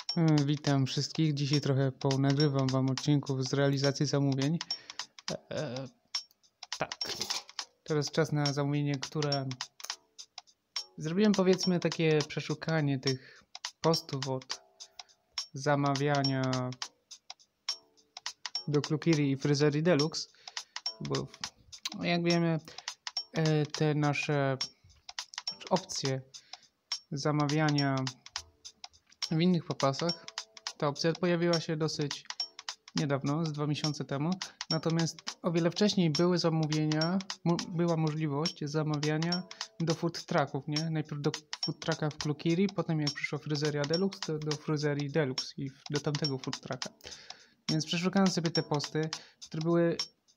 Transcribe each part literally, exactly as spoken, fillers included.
Mm, Witam wszystkich. Dzisiaj trochę ponagrywam wam odcinków z realizacji zamówień. E, e, tak. Teraz czas na zamówienie, które... Zrobiłem, powiedzmy, takie przeszukanie tych postów od zamawiania do Klukiri i Fryzerii Deluxe, bo jak wiemy, e, te nasze opcje zamawiania w innych popasach, ta opcja pojawiła się dosyć niedawno, z dwa miesiące temu. Natomiast o wiele wcześniej były zamówienia, mo była możliwość zamawiania do food trucków, nie? Najpierw do food trucka w Klukiri, potem jak przyszła Fryzeria Deluxe, to do Fryzerii Deluxe i do tamtego food trucka. Więc przeszukałem sobie te posty, które były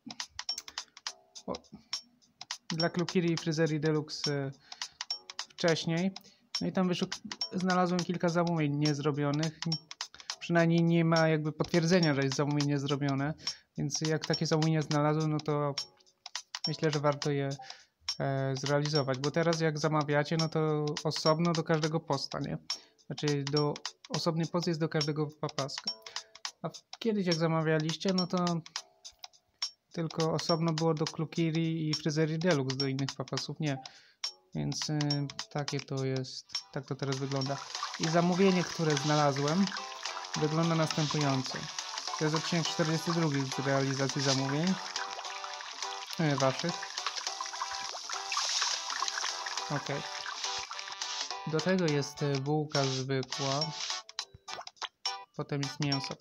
o, dla Klukiri i Fryzerii Deluxe e, wcześniej. No i tam znalazłem kilka zamówień niezrobionych. Przynajmniej nie ma jakby potwierdzenia, że jest zamówienie zrobione. Więc jak takie zamówienie znalazłem, no to myślę, że warto je e, zrealizować. Bo teraz jak zamawiacie, no to osobno do każdego posta, nie? Znaczy do, osobny post jest do każdego papaska. A kiedyś jak zamawialiście, no to tylko osobno było do Klukiri i Fryzerii Deluxe, do innych papasów nie. Więc y, takie to jest, tak to teraz wygląda. I zamówienie, które znalazłem, wygląda następująco. To jest odcinek czterdziesty drugi z realizacji zamówień y, waszych. Ok. Do tego jest bułka zwykła. Potem jest mięso.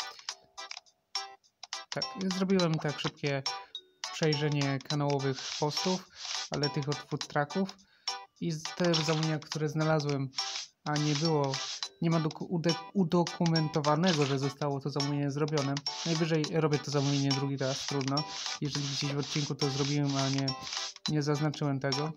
Tak, zrobiłem tak szybkie przejrzenie kanałowych postów, ale tych od food trucków. I te zamówienia, które znalazłem, a nie było, nie ma udokumentowanego, że zostało to zamówienie zrobione. Najwyżej robię to zamówienie drugi raz, trudno. Jeżeli gdzieś w odcinku to zrobiłem, a nie, nie zaznaczyłem tego.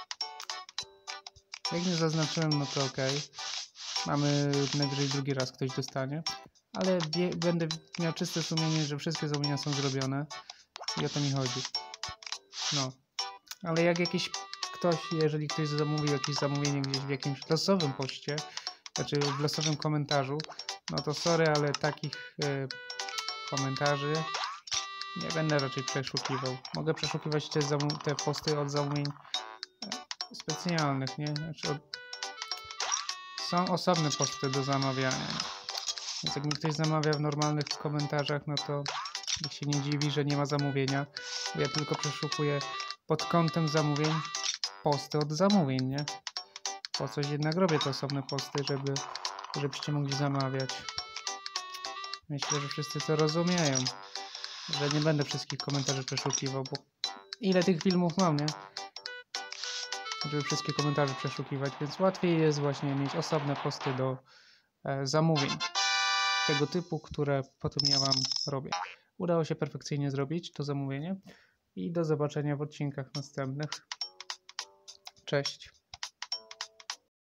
Jak nie zaznaczyłem, no to ok. Mamy najwyżej drugi raz ktoś dostanie. Ale wie, będę miał czyste sumienie, że wszystkie zamówienia są zrobione. I o to mi chodzi. No. Ale jak jakieś ktoś, jeżeli ktoś zamówił jakieś zamówienie gdzieś w jakimś losowym poście, znaczy w losowym komentarzu, no to sorry, ale takich y, komentarzy nie będę raczej przeszukiwał. Mogę przeszukiwać te, te posty od zamówień y, specjalnych, nie? Znaczy od... są osobne posty do zamawiania. Więc jak mi ktoś zamawia w normalnych komentarzach, no to niech się nie dziwi, że nie ma zamówienia. Bo ja tylko przeszukuję pod kątem zamówień posty od zamówień, nie? Po coś jednak robię te osobne posty, żeby żebyście mogli zamawiać. Myślę, że wszyscy to rozumieją, że nie będę wszystkich komentarzy przeszukiwał, bo ile tych filmów mam, nie? Żeby wszystkie komentarze przeszukiwać, więc łatwiej jest właśnie mieć osobne posty do e, zamówień tego typu, które potem ja wam robię. Udało się perfekcyjnie zrobić to zamówienie i do zobaczenia w odcinkach następnych. Cześć.